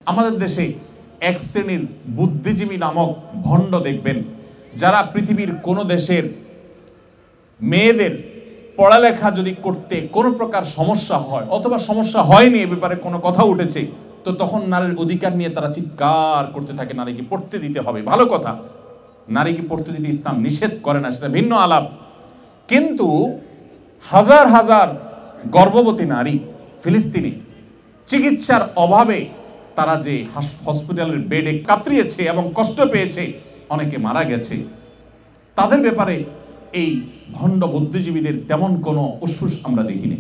আমাদের দেশে এক শ্রেণীর বুদ্ধিজীবী নামক ভণ্ড দেখবেন, যারা পৃথিবীর কোনো দেশের মেয়েদের পড়ালেখা যদি করতে কোনো প্রকার সমস্যা হয় অথবা সমস্যা হয়নি, এ ব্যাপারে কোনো কথা উঠেছে, তো তখন নারীর অধিকার নিয়ে তারা চিৎকার করতে থাকে, নারীকে পড়তে দিতে হবে। ভালো কথা, নারীকে পড়তে দিতে ইসলাম নিষেধ করে না, সেটা ভিন্ন আলাপ। কিন্তু হাজার হাজার গর্ভবতী নারী ফিলিস্তিনে চিকিৎসার অভাবে তারা যে হসপিটালের বেডে কাতরিয়েছে এবং কষ্ট পেয়েছে, অনেকে মারা গেছে, তাদের ব্যাপারে এই ভণ্ড বুদ্ধিজীবীদের তেমন কোনো উসফুস আমরা দেখিনি।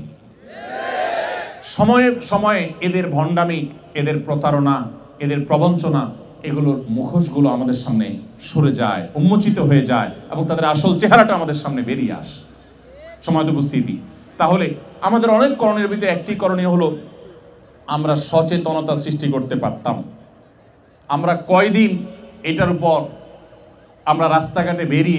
সময়ে সময়ে এদের ভণ্ডামি, এদের প্রতারণা, এদের প্রবঞ্চনা, এগুলোর মুখোশগুলো আমাদের সামনে সরে যায়, উন্মোচিত হয়ে যায় এবং তাদের আসল চেহারাটা আমাদের সামনে বেরিয়ে আসে। সময় তো উপস্থিতি। তাহলে আমাদের অনেক করণীয় ভিতরে একটি করণীয় হলো, আমরা সচেতনতা সৃষ্টি করতে পারতাম। আমরা কয়দিন এটার উপর আমরা রাস্তাঘাটে বেরিয়ে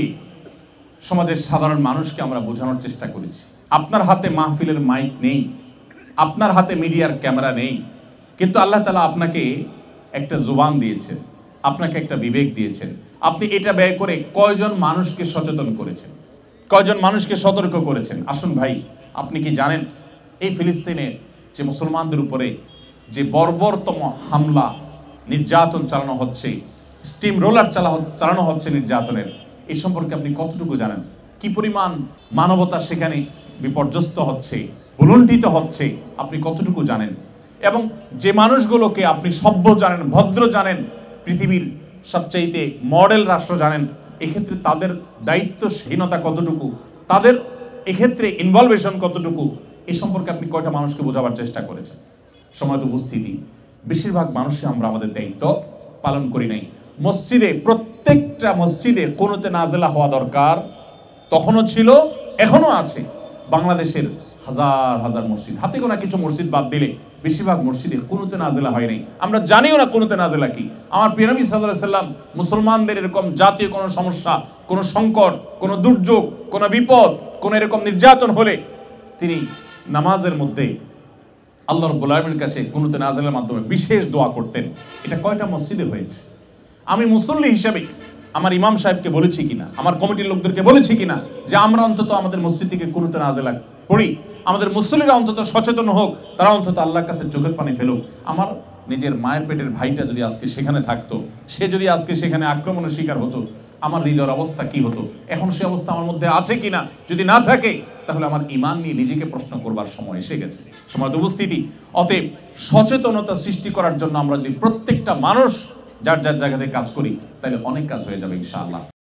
সমাজের সাধারণ মানুষকে আমরা বোঝানোর চেষ্টা করেছি। আপনার হাতে মাহফিলের মাইক নেই, আপনার হাতে মিডিয়ার ক্যামেরা নেই, কিন্তু আল্লাহ তাআলা আপনাকে একটা জুবান দিয়েছেন, আপনাকে একটা বিবেক দিয়েছেন। আপনি এটা ব্যয় করে কয়জন মানুষকে সচেতন করেছেন, কয়জন মানুষকে সতর্ক করেছেন? আসুন ভাই, আপনি কি জানেন এই ফিলিস্তিনে যে মুসলমানদের উপরে যে বর্বরতম হামলা নির্যাতন চালানো হচ্ছে, স্টিম রোলার চালানো হচ্ছে নির্যাতনের, এই সম্পর্কে আপনি কতটুকু জানেন? কি পরিমাণ মানবতা সেখানে বিপর্যস্ত হচ্ছে, ভুলুণ্ঠিত হচ্ছে, আপনি কতটুকু জানেন? এবং যে মানুষগুলোকে আপনি সভ্য জানেন, ভদ্র জানেন, পৃথিবীর সবচাইতে মডেল রাষ্ট্র জানেন, এক্ষেত্রে তাদের দায়িত্বহীনতা কতটুকু, তাদের এক্ষেত্রে ইনভলভেশন কতটুকু, এ সম্পর্কে আপনি কয়টা মানুষকে বোঝাবার চেষ্টা করেছেন? সময় তো উপস্থিতি, বেশিরভাগ মানুষই আমরা আমাদের দায়িত্ব পালন করি নাই। মসজিদে, প্রত্যেকটা মসজিদে কুনুতে নাজেলা হওয়া দরকার, তখনও ছিল, এখনো আছে। বাংলাদেশের হাজার হাজার মসজিদ, হাতে গোনা কিছু মসজিদ বাদ দিলে বেশিরভাগ মসজিদে কুনুতে নাজেলা হয় নাই। আমরা জানিও না কুনুতে নাজেলা কি। আমার প্রিয় নবী সাল্লাল্লাহু আলাইহি সাল্লাম মুসলমানদের এরকম জাতীয় কোনো সমস্যা, কোনো সংকট, কোনো দুর্যোগ, কোনো বিপদ, কোনো এরকম নির্যাতন হলে তিনি নামাজের মধ্যে আল্লাহ রাব্বুল আলামিনের কাছে কুনুতে নাজেলার মাধ্যমে বিশেষ দোয়া করতেন। এটা কয়টা মসজিদে হয়েছে? আমি মুসল্লি হিসাবে আমার ইমাম সাহেবকে বলেছি কিনা, আমার কমিটির লোকদেরকে বলেছি কিনা যে আমরা অন্তত আমাদের মসজিদ থেকে কুনুতে নাজেলা পড়ি, আমাদের মুসল্লিরা অন্তত সচেতন হোক, তারা অন্তত আল্লাহর কাছে চোখের পানি ফেলুক। আমার নিজের মায়ের পেটের ভাইটা যদি আজকে সেখানে থাকতো, সে যদি আজকে সেখানে আক্রমণের শিকার হতো, আমার হৃদয়ের অবস্থা কি হতো? এখন সে অবস্থা আমার মধ্যে আছে কিনা? যদি না থাকে, তাহলে আমার ঈমান নিয়ে নিজেকে প্রশ্ন করবার সময় এসে গেছে। সময় তো উপস্থিতি। অতএব সচেতনতা সৃষ্টি করার জন্য আমরা যদি প্রত্যেকটা মানুষ যার যার জায়গাতে কাজ করি, তাহলে অনেক কাজ হয়ে যাবে ইনশাআল্লাহ।